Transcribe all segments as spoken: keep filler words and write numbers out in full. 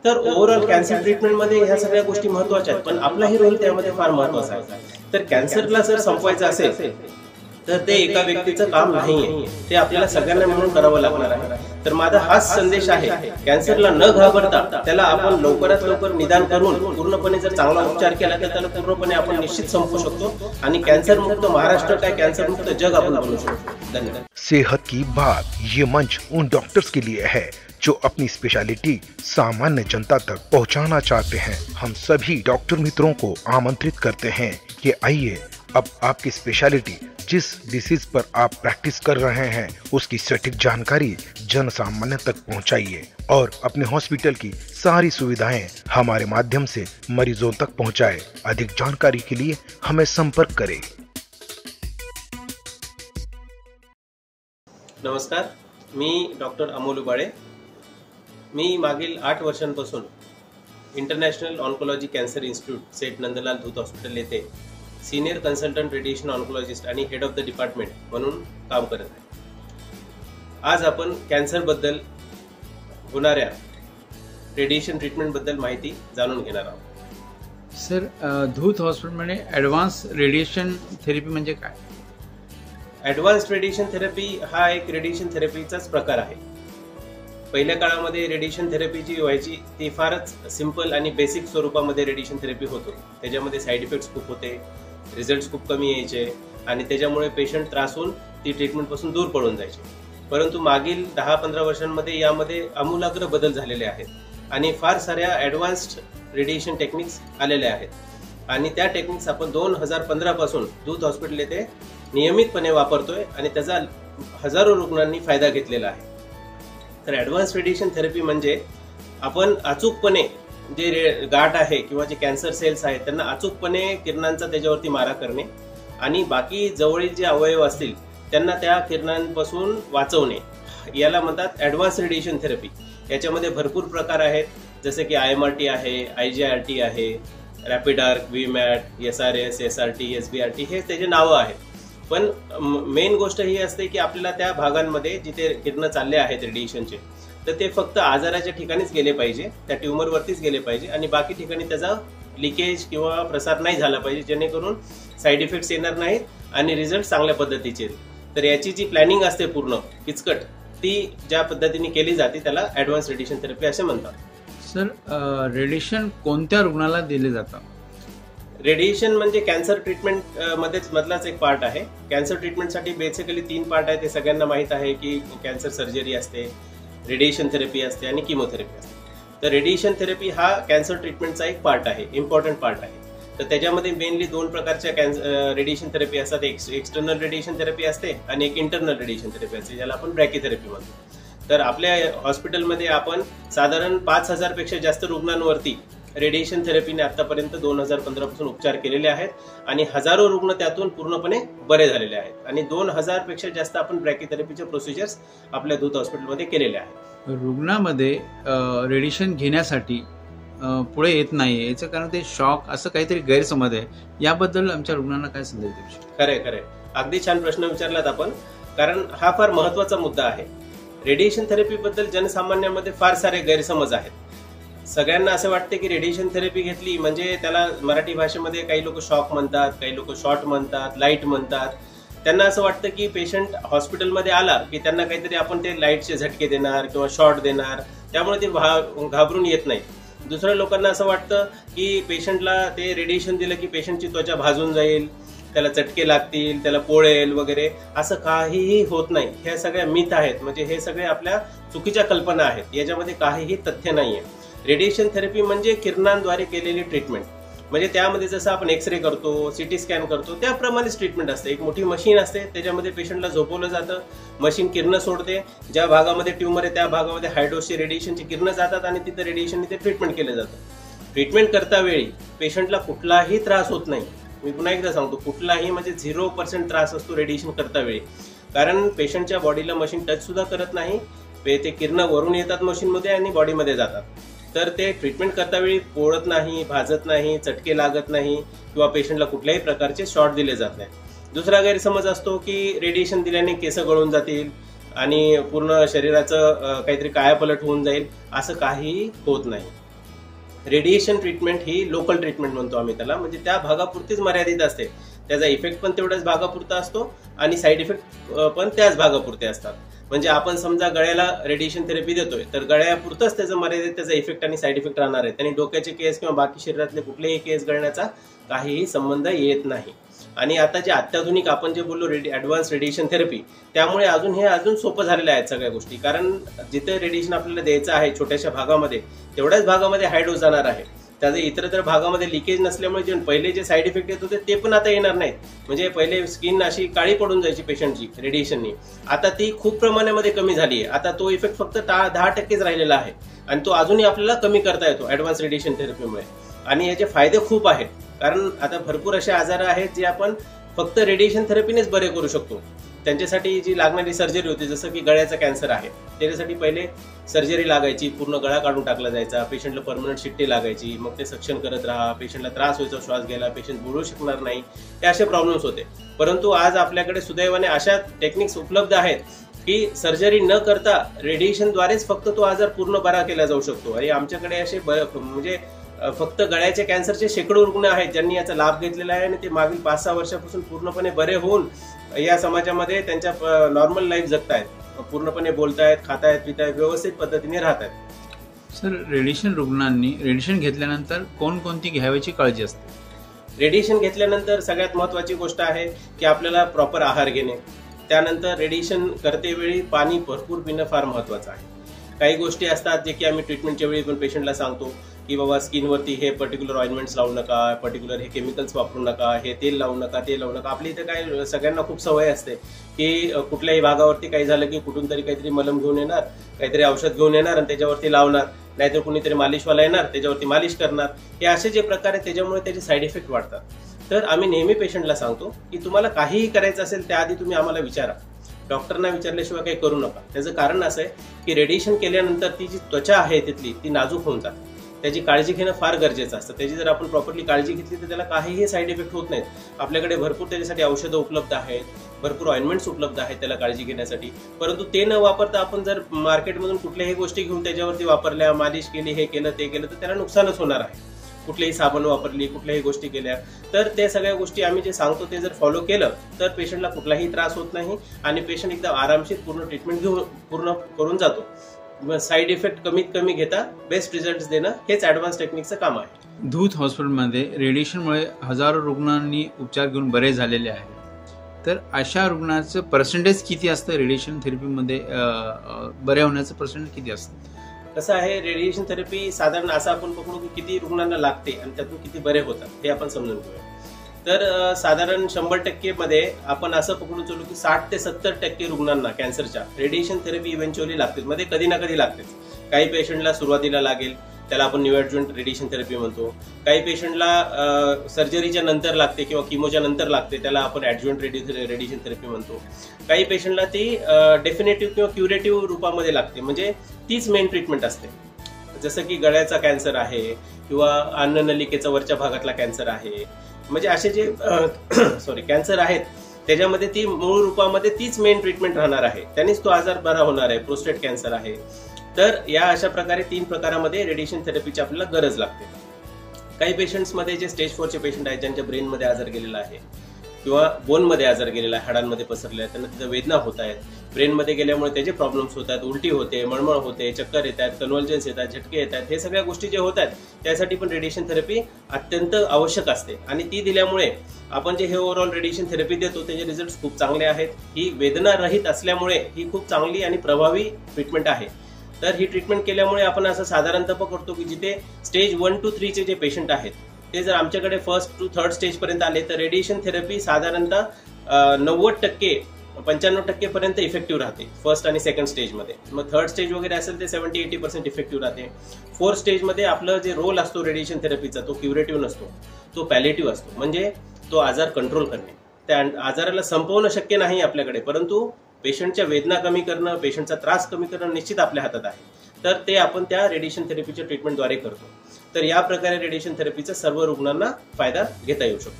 तर overall cancer ट्रीटमेंटमध्ये ह्या सगळ्या गोष्टी महत्त्वाच्या आहेत, पण आपलाही रोल त्यामध्ये फार महत्त्वाचा आहे। तर कॅन्सरला जर संपवायचं असेल तर ते एका व्यक्तीचं काम नाहीये, ते आपल्याला सगळ्यांना मिळून करावं लागणार आहे। तर माझा हाच संदेश आहे, कॅन्सरला न घाबरता त्याला आपण लवकरात लवकर निदान करून पूर्णपणे जर चांगला उपचार केला तर त्याला पूर्णपणे आपण निश्चित संपवू शकतो आणि कॅन्सर मुक्त महाराष्ट्र काय कॅन्सर मुक्त जग आपण बनवू शकतो। धन्यवाद। सेहत की बात ये मंच उन डॉक्टर्स के लिए है जो अपनी स्पेशलिटी सामान्य जनता तक पहुंचाना चाहते हैं। हम सभी डॉक्टर मित्रों को आमंत्रित करते हैं कि आइए अब आपकी स्पेशलिटी जिस डिसीज पर आप प्रैक्टिस कर रहे हैं उसकी सटीक जानकारी जन सामान्य तक पहुंचाइए और अपने हॉस्पिटल की सारी सुविधाएं हमारे माध्यम से मरीजों तक पहुंचाएं। अधिक जानकारी के लिए हमें संपर्क करें। नमस्कार, मी डॉक्टर अमोल उबाळे। मी मागील आठ वर्षांपासून international oncology cancer institute Seth Nandlal Dhoot hospital येथे सीनियर कन्सल्टंट रेडिएशन ऑन्कोलॉजिस्ट आणि हेड ऑफ द डिपार्टमेंट म्हणून काम करत आहे। आज आपण कॅन्सर बद्दल होणाऱ्या रेडिएशन ट्रीटमेंट बद्दल माहिती जाणून घेणार आहोत। सर, धूत हॉस्पिटलमध्ये ॲडव्हान्स रेडिएशन थेरपी म्हणजे काय? ॲडव्हान्स्ड रेडिएशन थेरपी हा एक रेडिएशन थेरपीचाच प्रकार आहे। पहिल्या काळामध्ये रेडिएशन थेरपी जी व्हायची ती फारच सिंपल आणि बेसिक स्वरूपामध्ये रेडिएशन थेरपी होतो। त्याच्यामध्ये साईड इफेक्ट्स खूप होते, रिझल्ट्स खूप कमी यायचे आणि त्याच्यामुळे पेशंट त्रासून ती ट्रीटमेंटपासून दूर पळून जायचे। परंतु मागील दहा पंधरा वर्षांमध्ये यामध्ये आमूलाग्र बदल झालेले आहेत आणि फार साऱ्या ॲडव्हान्स्ड रेडिएशन टेक्निक्स आलेल्या आहेत आणि त्या टेक्निक्स आपण दोन हजार पंधरा पासून धूत हॉस्पिटल येथे नियमितपणे वापरतोय आणि त्याचा हजारो रुग्णांनी फायदा घेतलेला आहे। तर ॲडव्हान्स रेडिएशन थेरपी म्हणजे आपण अचूकपणे जे गाठ आहे किंवा जे कॅन्सर सेल्स आहेत त्यांना अचूकपणे किरणांचा त्याच्यावरती मारा करणे आणि बाकी जवळील जे अवयव असतील त्यांना त्या किरणांपासून वाचवणे, याला म्हणतात ॲडव्हान्स रेडिएशन थेरपी। याच्यामध्ये भरपूर प्रकार आहेत, जसे की आय एम आर टी आहे, आय जी आर टी आहे, rapid arc, V MAT, S R S, S R T, S B R T, हे त्याचे नावं आहेत। पण मेन गोष्ट ही असते की आपल्याला त्या भागांमध्ये जिथे किरण चालले आहेत रेडिएशनचे तर ते फक्त आजाराच्या ठिकाणीच गेले पाहिजे, त्या ट्यूमरवरतीच गेले पाहिजे आणि बाकी ठिकाणी त्याचा लिकेज किंवा प्रसार नाही झाला पाहिजे, जेणेकरून साईड इफेक्ट्स येणार नाहीत आणि रिझल्ट चांगल्या पद्धतीचे येतील। तर याची जी प्लॅनिंग असते पूर्ण किचकट, ती ज्या पद्धतीने केली जाते त्याला ॲडव्हान्स रेडिएशन थेरपी असे म्हणतात। सर, रेडिएशन कोणत्या रुग्णाला दिले जातं? रेडिएशन म्हणजे कॅन्सर ट्रीटमेंट मध्येच मधलाच एक पार्ट आहे। कॅन्सर ट्रीटमेंटसाठी बेसिकली तीन पार्ट आहे, ते सगळ्यांना माहीत आहे की कॅन्सर सर्जरी असते, रेडिएशन थेरपी असते आणि किमोथेरपी असते। तर रेडिएशन थेरपी हा कॅन्सर ट्रीटमेंटचा एक पार्ट आहे, इम्पॉर्टंट पार्ट आहे। तर त्याच्यामध्ये मेनली दोन प्रकारच्या कॅन्सर रेडिएशन थेरपी असतात, एक एक्सटर्नल रेडिएशन थेरपी असते आणि एक इंटरनल रेडिएशन थेरपी असते, ज्याला आपण ब्रॅकीथेरपी म्हणतो। तर आपल्या हॉस्पिटलमध्ये आपण साधारण पाच हजार पेक्षा जास्त रुग्णांवरती रेडिएशन थेरपीने आतापर्यंत दोन हजार पंधरा पासून उपचार केलेले आहेत आणि हजारो रुग्ण त्यातून पूर्णपणे बरे झालेले आहेत आणि दोन हजार पेक्षा जास्त आपण ब्रॅकीथेरपीचे प्रोसिजर्स आपल्या धूत हॉस्पिटलमध्ये केलेले आहेत। रुग्णामध्ये रेडिएशन घेण्यासाठी पुढे येत नाही, याचं कारण ते शॉक असं काहीतरी गैरसमज आहे, याबद्दल आमच्या रुग्णांना काय संदेश देऊ शकतो? खरे खरे अगदी छान प्रश्न विचारलात आपण, कारण हा फार महत्वाचा मुद्दा आहे। रेडिएशन थेरपी बद्दल जनसामान्यांमध्ये फार सारे गैरसमज आहेत। सगळ्यांना असं वाटते की रेडिएशन थेरपी घेतली म्हणजे त्याला मराठी भाषेमध्ये काही लोक शॉक म्हणतात, काही लोक शॉर्ट म्हणतात, लाईट म्हणतात। त्यांना असं वाटतं की पेशंट हॉस्पिटलमध्ये आला की त्यांना काहीतरी आपण ते लाईटचे झटके देणार किंवा शॉर्ट देणार, त्यामुळे ते घाबरून येत नाही। दुसऱ्या लोकांना असं वाटतं की पेशंटला ते रेडिएशन दिलं की पेशंटची त्वचा भाजून जाईल, त्याला चटके लागतील, त्याला पोळेल वगैरे, असं काहीही होत नाही। हे सगळ्या मिथ आहेत, म्हणजे हे सगळे आपल्या चुकीच्या कल्पना आहेत, याच्यामध्ये काहीही तथ्य नाहीये। रेडिएशन थेरपी म्हणजे किरणांद्वारे केलेली ट्रीटमेंट, म्हणजे त्यामध्ये जसं आपण एक्सरे करतो, सिटी स्कॅन करतो त्याप्रमाणेच ट्रीटमेंट असते। एक मोठी मशीन असते, त्याच्यामध्ये पेशंटला झोपवलं जातं, मशीन किरणं सोडते, ज्या भागामध्ये ट्यूमर आहे त्या भागामध्ये हायडोसची रेडिएशनची किरणं जातात आणि तिथे रेडिएशनने ते ट्रीटमेंट केलं जातं। ट्रीटमेंट करता वेळी पेशंटला कुठलाही त्रास होत नाही। मी पुन्हा एकदा सांगतो, कुठलाही म्हणजे झिरो पर्सेंट त्रास असतो रेडिएशन करता वेळी, कारण पेशंटच्या बॉडीला मशीन टच सुद्धा करत नाही, ते किरणं वरून येतात मशीनमध्ये आणि बॉडीमध्ये जातात। तर ते ट्रीटमेंट करता वेळी पोळत नाही, भाजत नाही, चटके लागत नाही किंवा पेशंटला कुठल्याही प्रकारचे शॉट दिले जात नाही। दुसरा गैरसमज असतो की रेडिएशन दिल्याने केस गळून जातील आणि पूर्ण शरीराचं काहीतरी कायापलट होऊन जाईल, असं काहीही होत नाही। रेडिएशन ट्रीटमेंट ही लोकल ट्रीटमेंट म्हणतो आम्ही त्याला, म्हणजे त्या भागापुरतीच मर्यादित असते. त्याचा इफेक्ट पण तेवढ्याच भागापुरता असतो आणि साईड इफेक्ट पण त्याच भागापुरते असतात. म्हणजे आपण समजा गळ्याला रेडिएशन थेरपी देतोय तर गळ्यापुरतच त्याचं मर्यादित त्याचा इफेक्ट आणि साईड इफेक्ट राहणार आहे. आणि डोक्याचे केस किंवा बाकी शरीरातले कुठलेही केस गळण्याचा काहीही संबंध येत नाही. आणि आता जे अत्याधुनिक आपण जे बोललो रेडी ॲडव्हान्स रेडिएशन थेरपी, त्यामुळे अजून हे अजून सोपं झालेलं आहेत सगळ्या गोष्टी. कारण जिथे रेडिएशन आपल्याला द्यायचं आहे छोट्याशा भागामध्ये, तेवढ्याच भागामध्ये हाय डोस जाणार आहे. त्याचे इतरत्र भागामध्ये लिकेज नसल्यामुळे जे पहिले जे साईड इफेक्ट येत होते ते पण आता येणार नाहीत. म्हणजे पहिले स्किन अशी काळी पडून जायची पेशंटची रेडिएशननी, आता ती खूप प्रमाणामध्ये कमी झाली आहे. आता तो इफेक्ट फक्त दहा टक्केच राहिलेला आहे आणि तो अजूनही आपल्याला कमी करता येतो ॲडव्हान्स रेडिएशन थेरपीमुळे. आणि याचे फायदे खूप आहेत, कारण आता भरपूर असे आजार आहेत जे आपण फक्त रेडिएशन थेरपीनेच बरे करू शकतो. त्यांच्यासाठी जी लागणारी सर्जरी होती, जसं की गळ्याचा कॅन्सर आहे, त्याच्यासाठी पहिले सर्जरी लागायची, पूर्ण गळा काढून टाकला जायचा, पेशंटला परमनंट शिट्टी लागायची, मग ते सक्शन करत राहा, पेशंटला त्रास व्हायचा श्वास घ्यायला, पेशंट बोलू शकणार नाही, हे असे प्रॉब्लेम्स होते. परंतु आज आपल्याकडे सुदैवाने अशा टेक्निक्स उपलब्ध आहेत की सर्जरी न करता रेडिएशनद्वारेच फक्त तो आजार पूर्ण बरा केला जाऊ शकतो. आणि आमच्याकडे असे म्हणजे फक्त गळ्याच्या कॅन्सरचे शेकडो रुग्ण आहेत ज्यांनी याचा लाभ घेतलेला आहे आणि ते मागील पाच सहा वर्षापासून पूर्णपणे बरे होऊन या समाजामध्ये त्यांच्या नॉर्मल लाईफ जगतायत, पूर्णपणे बोलतायत, खातायत, पितायत, व्यवस्थित पद्धतीने राहतायत. सर, रेडिएशन रुग्णांनी रेडिएशन घेतल्यानंतर कोणकोणती घ्यावयाची काळजी असते? रेडिएशन घेतल्यानंतर सगळ्यात महत्त्वाची गोष्ट आहे की आपल्याला प्रॉपर आहार घेणे. त्यानंतर रेडिएशन करतेवेळी पाणी भरपूर पिणं फार महत्त्वाचं आहे. काही गोष्टी असतात जे की आम्ही ट्रीटमेंटच्या वेळी पण पेशंटला सांगतो की बाबा स्किनवरती हे पर्टिक्युलर ऑइंटमेंट्स लावू नका, पर्टिक्युलर हे केमिकल्स वापरू नका, हे तेल लावू नका, ते लावू नका. आपली इथे काय सगळ्यांना खूप सवय असते की कुठल्याही भागावरती काही झालं की कुठून तरी काहीतरी मलम घेऊन येणार, काहीतरी औषध घेऊन येणार आणि त्याच्यावरती लावणार, नाहीतर कुणीतरी मालिशवाला येणार त्याच्यावरती मालिश करणार. हे असे जे प्रकार आहेत त्याच्यामुळे त्याचे साईड इफेक्ट वाढतात. तर आम्ही नेहमी पेशंटला सांगतो की तुम्हाला काहीही करायचं असेल त्याआधी तुम्ही आम्हाला विचारा, डॉक्टरना विचारल्याशिवाय काही करू नका. त्याचं कारण असं आहे की रेडिएशन केल्यानंतर ती जी त्वचा आहे तिथली ती नाजूक होऊन जाते. त्याची काळजी घेणं फार गरजेचं असतं. त्याची जर आपण प्रॉपरली काळजी घेतली तर त्याला काहीही साईड इफेक्ट होत नाहीत. आपल्याकडे भरपूर त्याच्यासाठी औषधं उपलब्ध आहेत, भरपूर ऑइंटमेंट्स उपलब्ध आहेत त्याला काळजी घेण्यासाठी. परंतु ते न वापरता आपण जर मार्केटमधून कुठल्याही गोष्टी घेऊन त्याच्यावरती वापरल्या, मालिश केली, हे केलं ते केलं, तर त्याला नुकसानच होणार आहे. कुठलीही साबण वापरली, कुठल्याही गोष्टी केल्या तर त्या सगळ्या गोष्टी आम्ही जे सांगतो ते जर फॉलो केलं तर पेशंटला कुठलाही त्रास होत नाही आणि पेशंट एकदम आरामशीर पूर्ण ट्रीटमेंट घेऊन पूर्ण करून जातो. साईड इफेक्ट कमीत कमी घेता बेस्ट रिझल्ट देणं हेच ॲडव्हान्स टेक्निकचं काम आहे. धूत हॉस्पिटलमध्ये रेडिएशनमुळे हजारो रुग्णांनी उपचार घेऊन बरे झालेले आहेत. तर अशा रुग्णाचं पर्सेंटेज किती असतं रेडिएशन थेरपीमध्ये, बरे होण्याचं पर्सेंटेज किती असतं? कसं आहे, रेडिएशन थेरपी साधारण असं आपण पकडू की किती रुग्णांना लागते आणि त्यातून किती बरे होतात हे आपण समजून घेऊया. तर साधारण शंभर टक्के मध्ये आपण असं पकडून चलू की साठ ते सत्तर टक्के रुग्णांना कॅन्सरच्या रेडिएशन थेरपी इव्हेंच्युअली लागते, मध्ये कधी ना कधी लागतेच. काही पेशंटला सुरुवातीला लागेल, त्याला आपण न्यू ॲडज्युव्हंट रेडिएशन थेरपी म्हणतो. काही पेशंटला सर्जरीच्या नंतर लागते किंवा किमोच्या नंतर लागते, त्याला आपण ॲडज्युव्हंट रेडिएशन थेरपी म्हणतो. काही पेशंटला ती डेफिनेटिव्ह किंवा क्युरेटिव्ह रूपामध्ये लागते, म्हणजे तीच मेन ट्रीटमेंट असते. जसं की गळ्याचा कॅन्सर आहे किंवा अन्ननलिकेचा वरच्या भागातला कॅन्सर आहे, म्हणजे असे जे सॉरी कॅन्सर आहेत त्याच्यामध्ये ती मूळ रूपामध्ये तीच मेन ट्रीटमेंट राहणार आहे, त्यांनीच तो आजार बरा होणार आहे. प्रोस्टेट कॅन्सर आहे. तर या अशा प्रकारे तीन प्रकारामध्ये रेडिएशन थेरपीची आपल्याला गरज लागते. काही पेशंट्समध्ये जे स्टेज फोरचे पेशंट आहेत ज्यांच्या ब्रेनमध्ये आजार गेलेला आहे किंवा बोनमध्ये आजार गेलेला आहे, हाडांमध्ये पसरले आहेत, त्यांना तिथं वेदना होत आहेत, ब्रेनमध्ये गेल्यामुळे त्याचे प्रॉब्लेम्स होत आहेत, उलटी होते, मळमळ होते, चक्कर येत आहेत, कन्व्हल्जन्स येतात, झटके येत आहेत, हे सगळ्या गोष्टी जे होत आहेत त्यासाठी पण रेडिएशन थेरपी अत्यंत आवश्यक असते. आणि ती दिल्यामुळे आपण जे हे ओव्हरऑल रेडिएशन थेरपी देतो त्याचे रिझल्ट खूप चांगले आहेत. ही वेदना रहित असल्यामुळे ही खूप चांगली आणि प्रभावी ट्रीटमेंट आहे. तर ही ट्रीटमेंट केल्यामुळे आपण असं साधारणतः पकडतो की जिथे स्टेज वन टू थ्रीचे जे पेशंट आहेत ते जर आमच्याकडे फर्स्ट टू थर्ड स्टेज पर्यंत आले तर रेडिएशन थेरपी साधारणतः नव्वद टक्के पंच्याण्णव टक्के पर्यंत इफेक्टिव्ह राहते फर्स्ट आणि सेकंड स्टेजमध्ये. मग थर्ड स्टेज वगैरे असेल ते सेव्हन्टी एटी पर्सेंट इफेक्टिव्ह राहते. फोर्थ स्टेजमध्ये आपलं जे रोल असतो रेडिएशन थेरपीचा तो क्युरेटिव्ह नसतो, तो पॅलेटिव्ह असतो, म्हणजे तो आजार कंट्रोल करणे. त्या आजाराला संपवणं शक्य नाही आपल्याकडे, परंतु पेशंटच्या वेदना कमी करणं, पेशंटचा त्रास कमी करणं निश्चित आपल्या हातात आहे. तर ते आपण त्या रेडिएशन थेरपीच्या ट्रीटमेंटद्वारे करतो. तर या प्रकारे रेडिएशन थेरपीचा सर्व रुग्णांना फायदा घेता येऊ शकतो.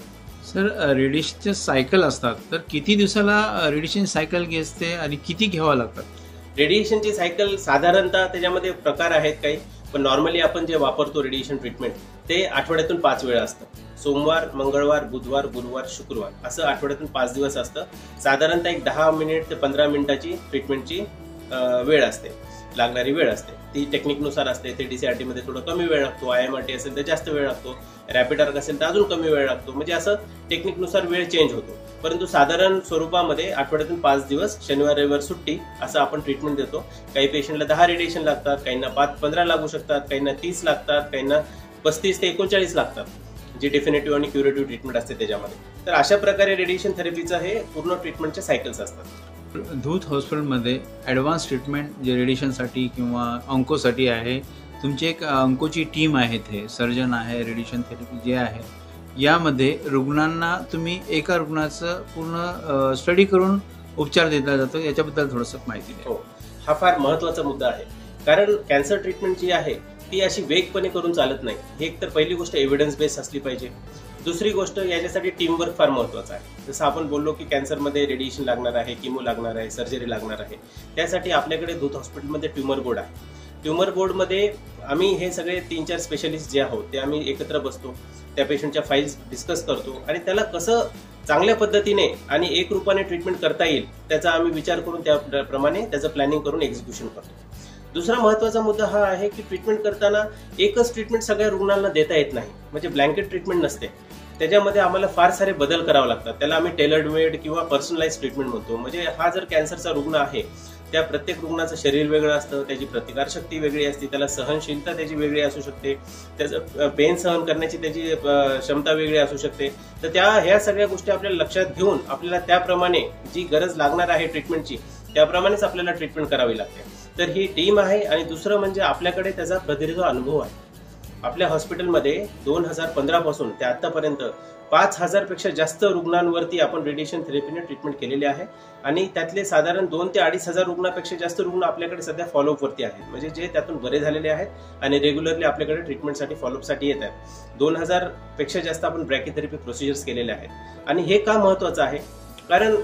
सर, रेडिएशनचे सायकल असतात तर किती दिवसाला रेडिएशन सायकल घेते आणि किती घ्यावं लागतात? रेडिएशनची सायकल साधारणतः त्याच्यामध्ये प्रकार आहेत काही, पण नॉर्मली आपण जे वापरतो रेडिएशन ट्रीटमेंट ते आठवड्यातून पाच वेळा असतं. सोमवार, मंगळवार, बुधवार, गुरुवार, शुक्रवार असं आठवड्यातून पाच दिवस असतं. साधारणतः एक दहा मिनिट ते पंधरा मिनिटाची ट्रीटमेंटची वेळ असते, लागणारी वेळ असते. ती टेक्निकनुसार असते. ते डीसीआरटी मध्ये थोडं कमी वेळ लागतो, आय एम आर टी असेल तर जास्त वेळ लागतो, रॅपिड आर्क असेल तर अजून कमी वेळ लागतो. म्हणजे असं टेक्निकनुसार वेळ चेंज होतो. परंतु साधारण स्वरूपामध्ये आठवड्यातून पाच दिवस, शनिवार रविवार सुट्टी असं आपण ट्रीटमेंट देतो. काही पेशंटला दहा रेडिएशन लागतात, काहींना पाच पंधरा लागू शकतात, काहींना तीस लागतात, काहींना पस्तीस ते एकोणचाळीस लागतात, जी डेफिनेटिव्ह आणि क्युरेटिव्ह ट्रीटमेंट असते त्याच्यामध्ये. तर अशा प्रकारे रेडिएशन थेरपीचं हे पूर्ण ट्रीटमेंटचे सायकल्स असतात. धूत हॉस्पिटलमध्ये ॲडव्हान्स ट्रीटमेंट जे रेडिएशनसाठी किंवा अंकोसाठी आहे, तुमची एक अंकोची टीम आहे, ते सर्जन आहे, रेडिएशन थेरपी जे आहे, यामध्ये रुग्णांना तुम्ही एका रुग्णाचं पूर्ण स्टडी करून उपचार दिला जातो. याच्याबद्दल थोडंसं माहिती द्या. हो, हा फार महत्त्वाचा मुद्दा आहे. कारण कॅन्सर ट्रीटमेंट जी आहे ती अशी वेगपणे करून चालत नाही. ही एक तर पहिली गोष्ट एव्हिडन्स बेस असली पाहिजे. दुसरी गोष्ट, याच्यासाठी टीमवर्क फार महत्त्वाचा आहे. जसं आपण बोललो की कॅन्सरमध्ये रेडिएशन लागणार आहे, किमो लागणार आहे, सर्जरी लागणार आहे. त्यासाठी आपल्याकडे धूत हॉस्पिटलमध्ये ट्युमर बोर्ड आहे. ट्युमर बोर्डमध्ये आम्ही हे सगळे तीन चार स्पेशलिस्ट जे आहोत ते आम्ही एकत्र बसतो, त्या पेशंटच्या फाईल्स डिस्कस करतो आणि त्याला कसं चांगल्या पद्धतीने आणि एक रूपाने ट्रीटमेंट करता येईल त्याचा आम्ही विचार करून त्याप्रमाणे त्याचं प्लॅनिंग करून एक्झिक्युशन करतो. दुसरा महत्त्वाचा मुद्दा हा आहे की ट्रीटमेंट करताना एकच ट्रीटमेंट सगळ्या रुग्णांना देता येत नाही. म्हणजे ब्लँकेट ट्रीटमेंट नसते. त्याच्यामध्ये आम्हाला फार सारे बदल करावे लागतात. त्याला आम्ही टेलर्ड मेड किंवा पर्सनलाइज ट्रीटमेंट म्हणतो. म्हणजे हा जर कॅन्सरचा रुग्ण आहे, त्या प्रत्येक रुग्णाचं शरीर वेगळं असतं, त्याची प्रतिकारशक्ती वेगळी असते, त्याला सहनशीलता त्याची वेगळी असू शकते, त्याचं पेन सहन करण्याची त्याची क्षमता वेगळी असू शकते. तर त्या ह्या सगळ्या गोष्टी आपल्याला लक्षात घेऊन आपल्याला त्याप्रमाणे जी गरज लागणार आहे ट्रीटमेंटची त्याप्रमाणेच आपल्याला ट्रीटमेंट करावी लागते. तर ही टीम आहे. आणि दुसरं म्हणजे आपल्याकडे त्याचा प्रदीर्घ अनुभव आहे. आपल्या हॉस्पिटलमध्ये दोन हजार पंधरा पासून ते आतापर्यंत पाच हजार पेक्षा जास्त रुग्णांवरती आपण रेडिएशन थेरपीने ट्रीटमेंट केलेले आहे. आणि त्यातले साधारण दोन ते अडीच हजार रुग्णापेक्षा जास्त रुग्ण आपल्याकडे सध्या फॉलोअप वरती आहेत. म्हणजे जे त्यातून बरे झालेले आहेत आणि रेग्युलरली आपल्याकडे ट्रीटमेंटसाठी फॉलोअपसाठी येत आहेत. दोन हजार पेक्षा जास्त आपण ब्रॅकीथेरपी प्रोसिजर्स केलेले आहेत. आणि हे का महत्वाचं आहे? कारण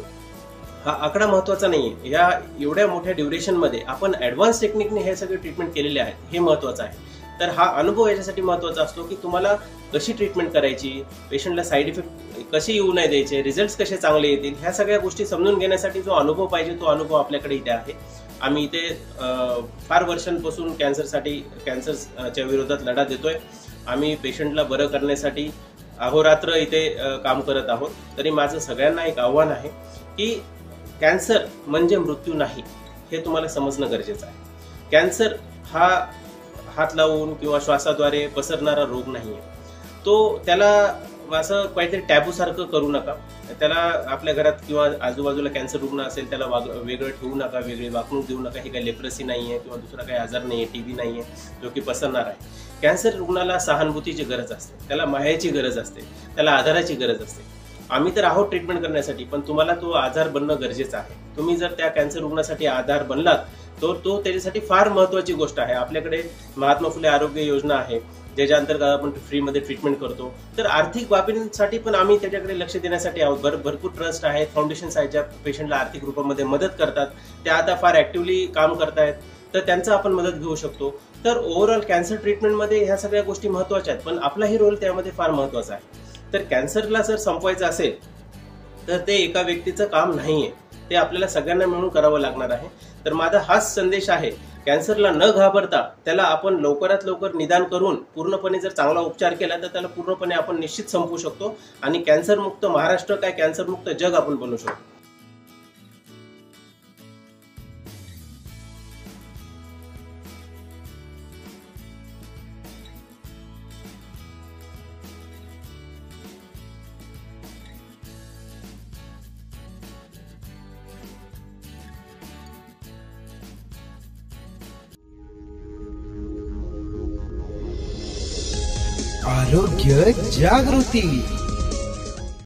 हा आकडा महत्वाचा नाहीये. या एवढ्या मोठ्या ड्युरेशनमध्ये आपण ऍडव्हान्स टेक्निकने हे सगळे ट्रीटमेंट केलेले आहेत, हे महत्वाचं आहे. तर हा अनुभव याच्यासाठी महत्वाचा असतो की तुम्हाला कशी ट्रीटमेंट करायची, पेशंटला साईड इफेक्ट कसे येऊ नाही द्यायचे, रिझल्ट कसे चांगले येतील, ह्या सगळ्या गोष्टी समजून घेण्यासाठी जो अनुभव पाहिजे तो अनुभव आपल्याकडे इथे आहे. आम्ही इथे फार वर्षांपासून कॅन्सरसाठी कॅन्सरच्या विरोधात लढा देतोय. आम्ही पेशंटला बरं करण्यासाठी अहोरात्र इथे काम करत आहोत. तरी माझं सगळ्यांना एक आव्हान आहे की कॅन्सर म्हणजे मृत्यू नाही, हे तुम्हाला समजणं गरजेचं आहे. कॅन्सर हा हात लावून किंवा श्वासाद्वारे पसरणारा रोग नाहीये. तो त्याला असं काहीतरी टॅबू सारखं करू नका. त्याला आपल्या घरात किंवा आजूबाजूला कॅन्सर रुग्ण असेल त्याला वेगळं ठेवू नका, वेगळी वागणूक देऊ नका. ही काही लेप्रेसी नाहीये किंवा दुसरा काही आजार नाहीये, टीबी नाहीये जो की पसरणार आहे. कॅन्सर रुग्णाला सहानुभूतीची गरज असते, त्याला मायाची गरज असते, त्याला आधाराची गरज असते. आम्ही तर आहोत ट्रीटमेंट करण्यासाठी, पण तुम्हाला तो आधार बनणं गरजेचं आहे. तुम्ही जर त्या कॅन्सर रुग्णासाठी आधार बनलात तर तो त्याच्यासाठी फार महत्वाची गोष्ट आहे. आपल्याकडे महात्मा फुले आरोग्य योजना आहे ज्याच्या अंतर्गत आपण फ्रीमध्ये ट्रीटमेंट करतो. तर आर्थिक बाबींसाठी पण आम्ही त्याच्याकडे लक्ष देण्यासाठी आहोत. भर भरपूर ट्रस्ट आहेत, फाउंडेशन्स आहेत ज्या पेशंटला आर्थिक रूपामध्ये मदत करतात. त्या आता फार ऍक्टिव्हली काम करतायत, तर त्यांचा आपण मदत घेऊ शकतो. तर ओव्हरऑल कॅन्सर ट्रीटमेंटमध्ये ह्या सगळ्या गोष्टी महत्वाच्या आहेत, पण आपलाही रोल त्यामध्ये फार महत्वाचा आहे. तर कॅन्सरला जर संपवायचं असेल तर ते एका व्यक्तीचं काम नाहीये, ते आपल्याला सगळ्यांना मिळून करावं लागणार आहे. तर माझा हाच संदेश आहे, कॅन्सरला न घाबरता त्याला आपण लवकरात लवकर निदान करून पूर्णपणे जर चांगला उपचार केला तर त्याला पूर्णपणे आपण निश्चित संपवू शकतो आणि कॅन्सरमुक्त महाराष्ट्र काय कॅन्सरमुक्त जग आपण बनवू शकतो. आरोग्य जागृती.